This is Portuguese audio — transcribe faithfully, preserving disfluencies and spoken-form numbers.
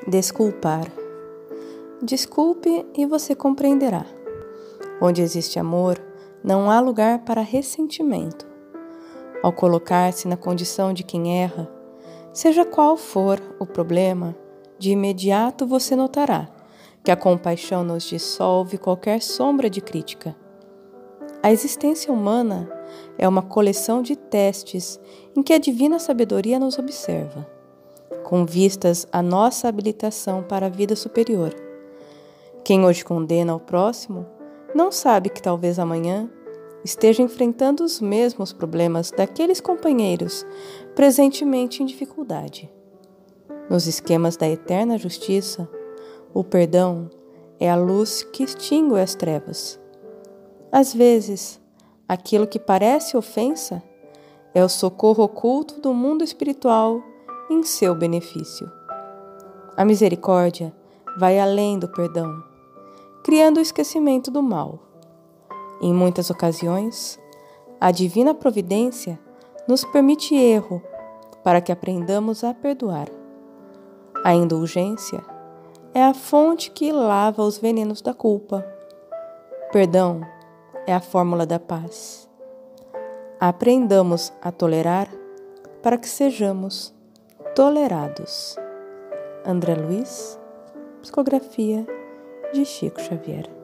Desculpar. Desculpe e você compreenderá. Onde existe amor, não há lugar para ressentimento. Ao colocar-se na condição de quem erra, seja qual for o problema, de imediato você notará que a compaixão nos dissolve qualquer sombra de crítica. A existência humana é uma coleção de testes em que a divina sabedoria nos observa, com vistas à nossa habilitação para a vida superior. Quem hoje condena o próximo não sabe que talvez amanhã esteja enfrentando os mesmos problemas daqueles companheiros presentemente em dificuldade. Nos esquemas da eterna justiça, o perdão é a luz que extingue as trevas. Às vezes, aquilo que parece ofensa é o socorro oculto do mundo espiritual em seu benefício. A misericórdia vai além do perdão, criando o esquecimento do mal. Em muitas ocasiões, a divina providência nos permite erro para que aprendamos a perdoar. A indulgência é a fonte que lava os venenos da culpa. Perdão é a fórmula da paz. Aprendamos a tolerar para que sejamos tolerados. André Luiz, psicografia de Chico Xavier.